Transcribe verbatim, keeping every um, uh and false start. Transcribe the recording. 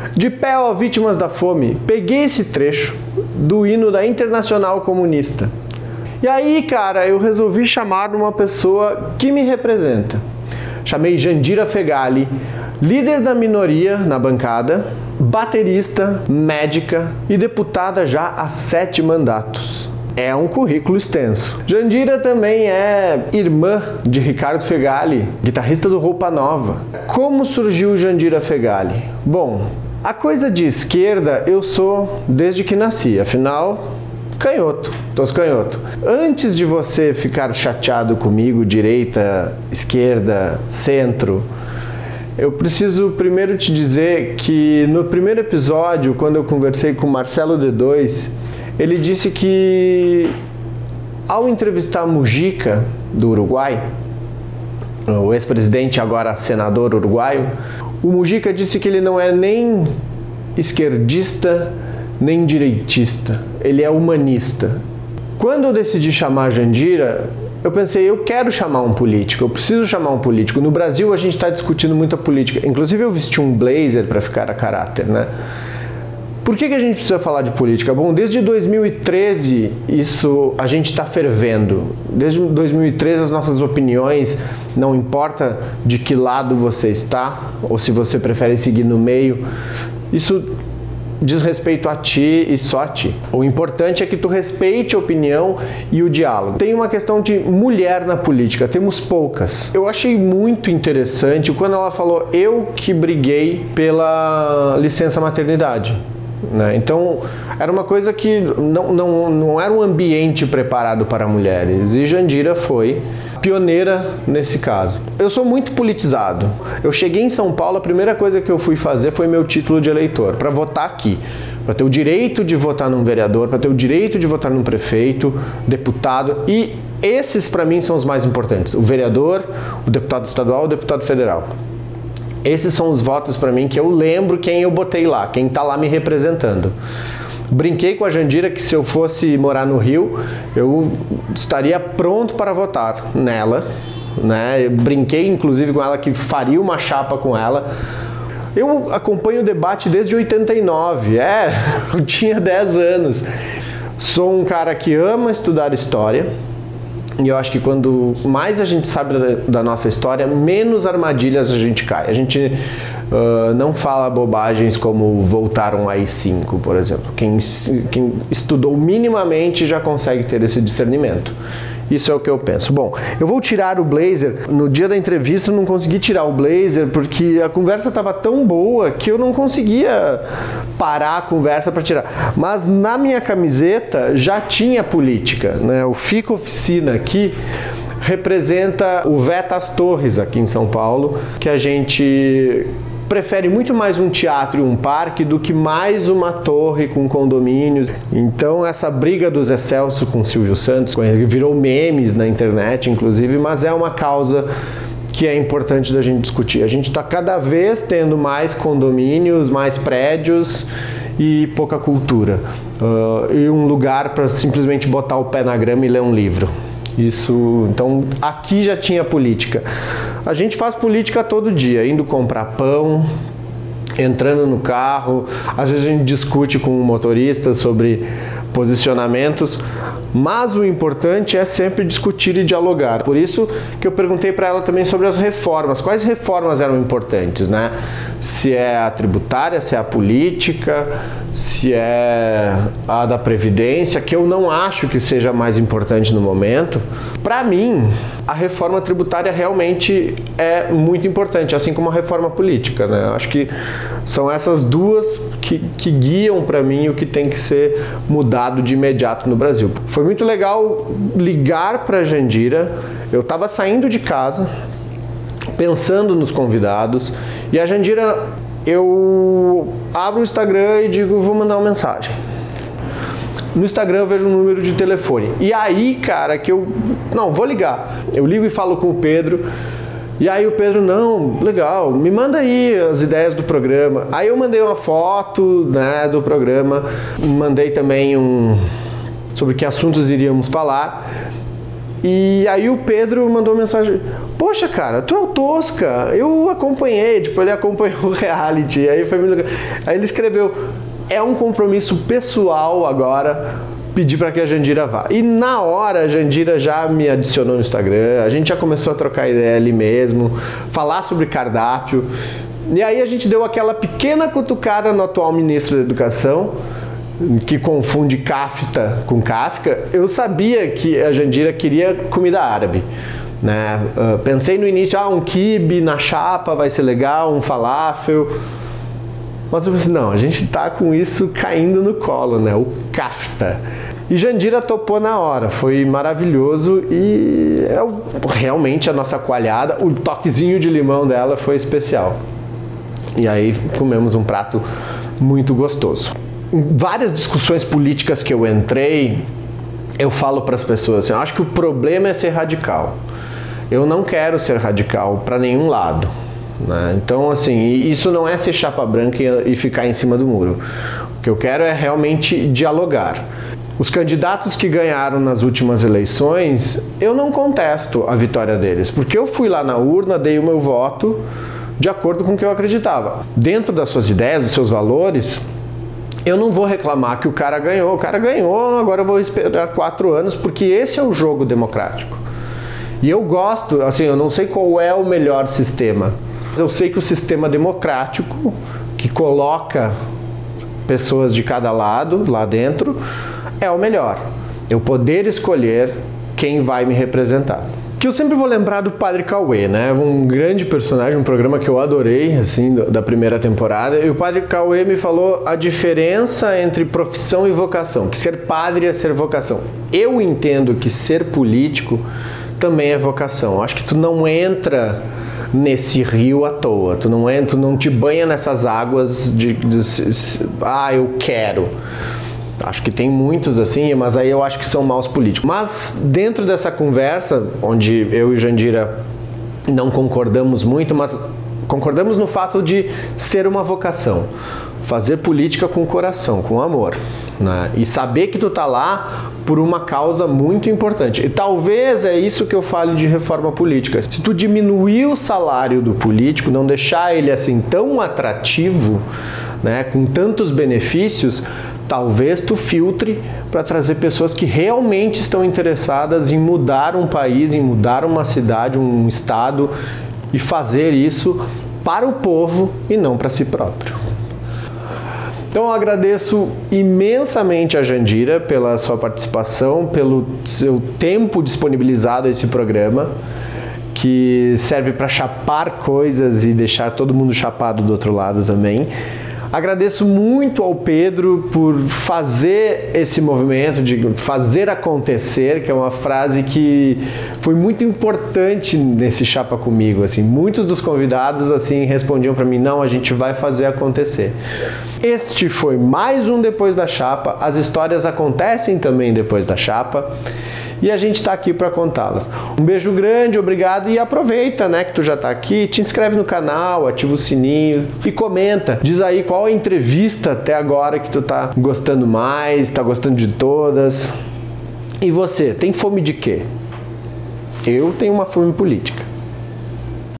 De pé, ó, vítimas da fome, peguei esse trecho do hino da Internacional Comunista. E aí, cara, eu resolvi chamar uma pessoa que me representa. Chamei Jandira Fegali, líder da minoria na bancada, baterista, médica e deputada já há sete mandatos. É um currículo extenso. Jandira também é irmã de Ricardo Fegali, guitarrista do Roupa Nova. Como surgiu Jandira Fegali? Bom, a coisa de esquerda eu sou desde que nasci, afinal, canhoto, toscanhoto. Antes de você ficar chateado comigo, direita, esquerda, centro, eu preciso primeiro te dizer que no primeiro episódio, quando eu conversei com Marcelo D dois, ele disse que ao entrevistar Mujica, do Uruguai, o ex-presidente, agora senador uruguaio, o Mujica disse que ele não é nem esquerdista, nem direitista, ele é humanista. Quando eu decidi chamar a Jandira, eu pensei, eu quero chamar um político, eu preciso chamar um político. No Brasil a gente está discutindo muita política, inclusive eu vesti um blazer para ficar a caráter, né? Por que que a gente precisa falar de política? Bom, desde dois mil e treze isso a gente está fervendo. Desde dois mil e treze as nossas opiniões, não importa de que lado você está, ou se você prefere seguir no meio, isso diz respeito a ti e só a ti. O importante é que tu respeite a opinião e o diálogo. Tem uma questão de mulher na política, temos poucas. Eu achei muito interessante quando ela falou, eu que briguei pela licença maternidade. Né? Então, era uma coisa que não, não, não era um ambiente preparado para mulheres, e Jandira foi pioneira nesse caso. Eu sou muito politizado. Eu cheguei em São Paulo, a primeira coisa que eu fui fazer foi meu título de eleitor, para votar aqui, para ter o direito de votar num vereador, para ter o direito de votar num prefeito, deputado, e esses para mim são os mais importantes, o vereador, o deputado estadual, o deputado federal. Esses são os votos para mim que eu lembro quem eu botei lá, quem está lá me representando. Brinquei com a Jandira que se eu fosse morar no Rio, eu estaria pronto para votar nela, né? Eu brinquei inclusive com ela que faria uma chapa com ela. Eu acompanho o debate desde oitenta e nove, é, eu tinha dez anos. Sou um cara que ama estudar história. E eu acho que quando mais a gente sabe da, da nossa história, menos armadilhas a gente cai. A gente uh, não fala bobagens como voltaram a I cinco, por exemplo. Quem, quem estudou minimamente já consegue ter esse discernimento. Isso é o que eu penso. Bom, eu vou tirar o blazer. No dia da entrevista eu não consegui tirar o blazer porque a conversa estava tão boa que eu não conseguia parar a conversa para tirar. Mas na minha camiseta já tinha política, né? O Fica Oficina aqui representa o Vetas Torres aqui em São Paulo, que a gente prefere muito mais um teatro e um parque do que mais uma torre com condomínios. Então essa briga do Zé Celso com o Silvio Santos virou memes na internet, inclusive, mas é uma causa que é importante da gente discutir. A gente está cada vez tendo mais condomínios, mais prédios e pouca cultura. Uh, e um lugar para simplesmente botar o pé na grama e ler um livro. Isso, então aqui já tinha política. A gente faz política todo dia, indo comprar pão, entrando no carro, às vezes a gente discute com o motorista sobre posicionamentos, mas o importante é sempre discutir e dialogar. Por isso que eu perguntei para ela também sobre as reformas. Quais reformas eram importantes, né? Se é a tributária, se é a política, se é a da Previdência, que eu não acho que seja mais importante no momento. Para mim, a reforma tributária realmente é muito importante, assim como a reforma política, né? Eu acho que são essas duas que, que guiam para mim o que tem que ser mudado de imediato no Brasil. Foi muito legal ligar para a Jandira. Eu estava saindo de casa, pensando nos convidados, e a Jandira, eu abro o Instagram e digo, vou mandar uma mensagem. No Instagram eu vejo um número de telefone. E aí, cara, que eu... Não, vou ligar. Eu ligo e falo com o Pedro. E aí o Pedro, não, legal, me manda aí as ideias do programa. Aí eu mandei uma foto, né, do programa. Mandei também um... sobre que assuntos iríamos falar. E aí o Pedro mandou mensagem: poxa, cara, tu é o Tosca, eu acompanhei, tipo, ele acompanhou o reality, aí foi muito legal. Aí ele escreveu: é um compromisso pessoal agora pedir para que a Jandira vá. E na hora a Jandira já me adicionou no Instagram, a gente já começou a trocar ideia ali mesmo, falar sobre cardápio. E aí a gente deu aquela pequena cutucada no atual ministro da Educação, que confunde kafta com Kafka. Eu sabia que a Jandira queria comida árabe, né? Uh, pensei no início, ah, um quibe na chapa vai ser legal, um falafel. Mas eu pensei, não, a gente tá com isso caindo no colo, né? O kafta. E Jandira topou na hora, foi maravilhoso e é o, realmente a nossa coalhada, o toquezinho de limão dela foi especial. E aí comemos um prato muito gostoso. Em várias discussões políticas que eu entrei, eu falo para as pessoas assim, eu acho que o problema é ser radical. Eu não quero ser radical para nenhum lado, né? Então, assim, isso não é ser chapa branca e ficar em cima do muro. O que eu quero é realmente dialogar. Os candidatos que ganharam nas últimas eleições, eu não contesto a vitória deles, porque eu fui lá na urna, dei o meu voto de acordo com o que eu acreditava. Dentro das suas ideias, dos seus valores, eu não vou reclamar que o cara ganhou. O cara ganhou, agora eu vou esperar quatro anos, porque esse é o jogo democrático. E eu gosto, assim, eu não sei qual é o melhor sistema. Eu sei que o sistema democrático, que coloca pessoas de cada lado lá dentro, é o melhor. Eu poder escolher quem vai me representar. Que eu sempre vou lembrar do Padre Cauê, né? Um grande personagem, um programa que eu adorei, assim, da primeira temporada. E o Padre Cauê me falou a diferença entre profissão e vocação, que ser padre é ser vocação. Eu entendo que ser político também é vocação. Acho que tu não entra nesse rio à toa, tu não entra, tu não te banha nessas águas de, de, de ah, eu quero. Acho que tem muitos assim, mas aí eu acho que são maus políticos. Mas dentro dessa conversa, onde eu e Jandira não concordamos muito, mas concordamos no fato de ser uma vocação. Fazer política com coração, com amor, né? E saber que tu tá lá por uma causa muito importante. E talvez é isso que eu falo de reforma política. Se tu diminuir o salário do político, não deixar ele assim tão atrativo, né, com tantos benefícios, talvez tu filtre para trazer pessoas que realmente estão interessadas em mudar um país, em mudar uma cidade, um estado e fazer isso para o povo e não para si próprio. Então eu agradeço imensamente a Jandira pela sua participação, pelo seu tempo disponibilizado a esse programa, que serve para chapar coisas e deixar todo mundo chapado do outro lado também. Agradeço muito ao Pedro por fazer esse movimento, de fazer acontecer, que é uma frase que foi muito importante nesse Chapa Comigo. Assim, muitos dos convidados assim respondiam para mim, não, a gente vai fazer acontecer. Este foi mais um Depois da Chapa. As histórias acontecem também depois da chapa. E a gente está aqui para contá-las. Um beijo grande, obrigado e aproveita, né, que tu já está aqui, te inscreve no canal, ativa o sininho e comenta. Diz aí qual a entrevista até agora que tu tá gostando mais, tá gostando de todas. E você, tem fome de quê? Eu tenho uma fome política.